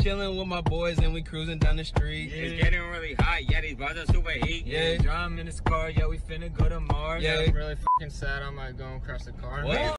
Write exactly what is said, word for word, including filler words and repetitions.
chilling with my boys and we cruising down the street. Yeah. It's getting really hot. Yeah, these bars are super heat. Yeah. yeah. Drum in this car. Yeah, we finna go to Mars. Yeah. I'm really fucking sad. I might go and crash the car. What?